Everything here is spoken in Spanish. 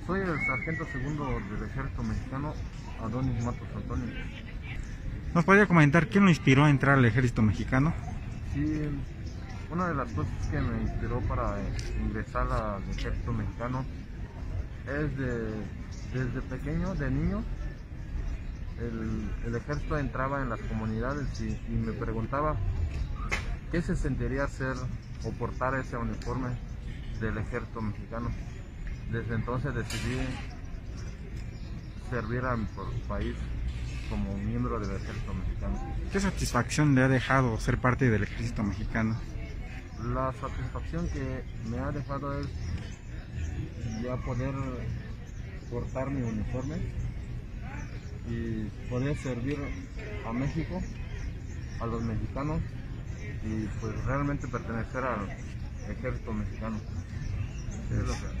Soy el sargento segundo del Ejército Mexicano, Adonis Matos Antonio. ¿Nos podría comentar qué lo inspiró a entrar al Ejército Mexicano? Sí, una de las cosas que me inspiró para ingresar al Ejército Mexicano es desde pequeño, de niño, el ejército entraba en las comunidades y me preguntaba qué se sentiría ser o portar ese uniforme del Ejército Mexicano. Desde entonces decidí servir a mi país como miembro del Ejército Mexicano. ¿Qué satisfacción le ha dejado ser parte del Ejército Mexicano? La satisfacción que me ha dejado es ya poder portar mi uniforme y poder servir a México, a los mexicanos y pues realmente pertenecer al Ejército Mexicano. Es lo que